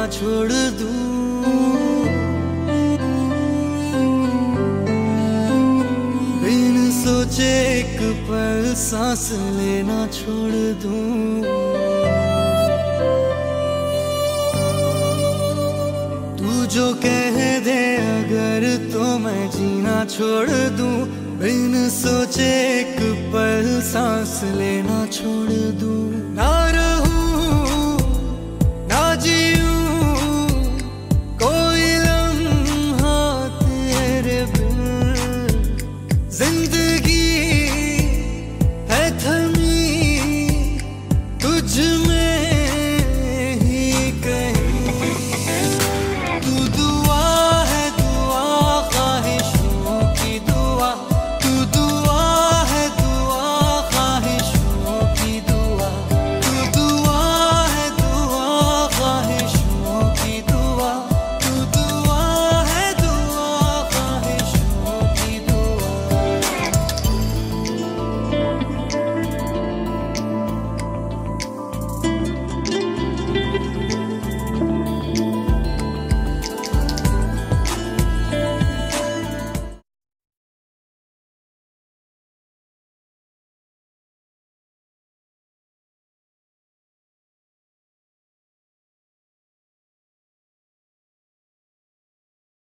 छोड़ दूं। बिन सोचे एक पल सांस लेना छोड़ दूं। तू जो कह दे अगर तो मैं जीना छोड़ दूं। बिन सोचे एक पल सांस लेना छोड़ दूं।